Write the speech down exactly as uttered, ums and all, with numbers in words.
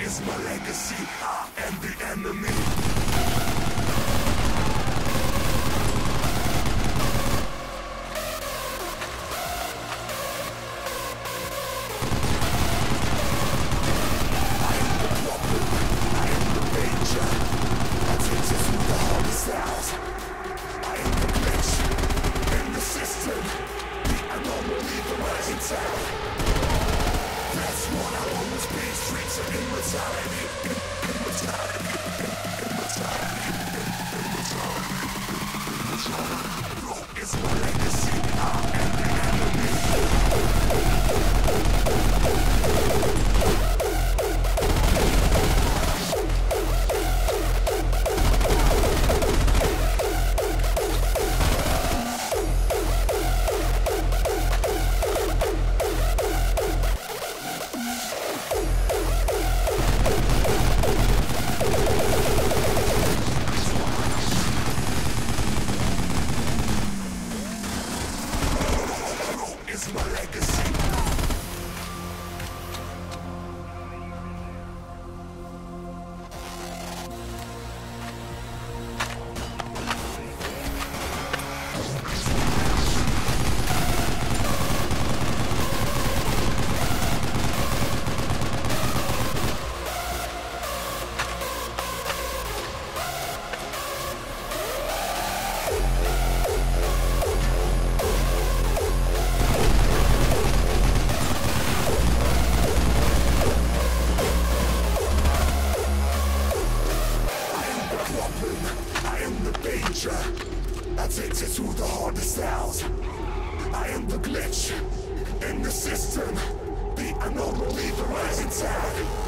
is my legacy. I am the enemy. That's what I'll always be. Streets of immortality. Immortality. Immortality. Immortality. Immortality. Rock is my legacy. I am the is my legacy. I take it to the hardest hours. I am the glitch in the system, the anomaly, the rising tide.